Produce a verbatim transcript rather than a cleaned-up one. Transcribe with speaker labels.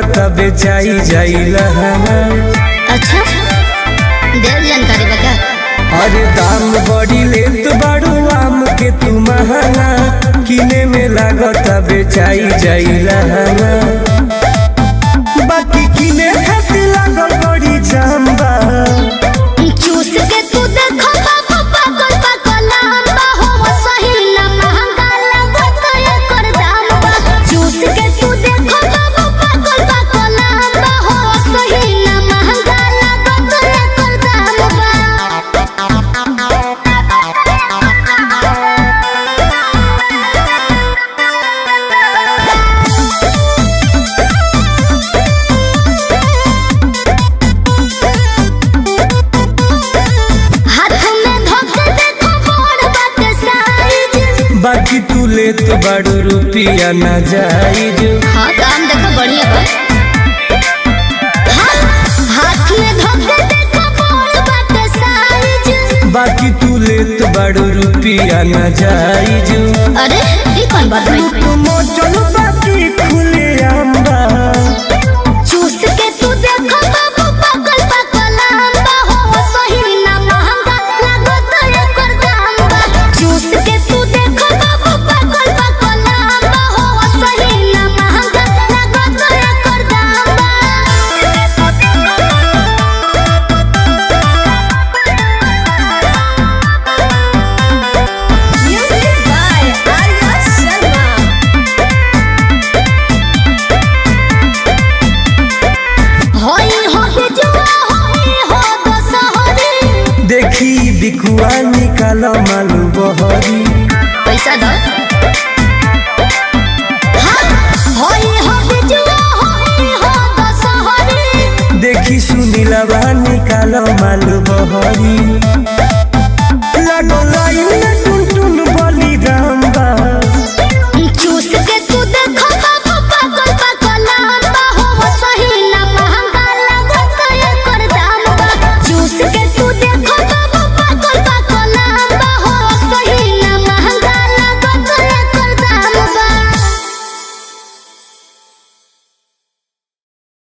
Speaker 1: लागत बेचाई जाइला।
Speaker 2: अच्छा देर जानकारी बता।
Speaker 1: अरे दाम बड़ी लेत बाड़ू आम के तू महंगा, किने में लागत बेचाई जाइला। बाकी किने खातिर लागल बड़ी जाम्बा,
Speaker 2: चूस के तू देखो बाबू पागल पागल आंबा हो सही ना महंगा लागत एकर दाम बा। चूस के तू देखो बाबू पागल पागल आंबा हो सही ना महंगा लागत एकर दाम बा।
Speaker 1: बाकी तू लेत बाड़ू रुपिया ना जाइज।
Speaker 2: हाँ काम देखो बढ़िया बा। हाँ, हाथ में धोके देखो बड़ बाटे साइज।
Speaker 1: बाकी तू लेत बाड़ू रुपिया ना जाइज।
Speaker 2: अरे ये कौन बात है?
Speaker 1: तुम चलो बाकी खुले आंबा,
Speaker 2: चूस के तू देखो बाबू पागल पागल आंबा हो सही ना महंगा लागत एकर दाम बा। चूस के तू देखो बाबू पागल पागल आंबा हो सही ना महंगा लागत एकर दाम बा। Music by Arya Sharma। होई हो बिजुआ होई हो दशहरी,
Speaker 1: देखी बिकुआ निकाल मालू बहरी।
Speaker 2: पैसा दो। हाँ, होई हो बिजुआ होई हो दशहरी,
Speaker 1: देखी सुनीलवा निकाल मालू बहरी।